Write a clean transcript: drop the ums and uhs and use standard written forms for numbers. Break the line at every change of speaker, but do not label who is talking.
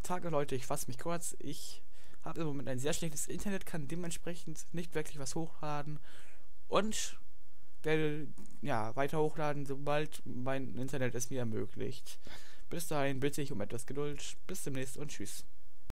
Tage, Leute, ich fasse mich kurz. Ich habe im Moment ein sehr schlechtes Internet, kann dementsprechend nicht wirklich was hochladen und werde weiter hochladen, sobald mein Internet es mir ermöglicht. Bis dahin bitte ich um etwas Geduld. Bis demnächst und tschüss.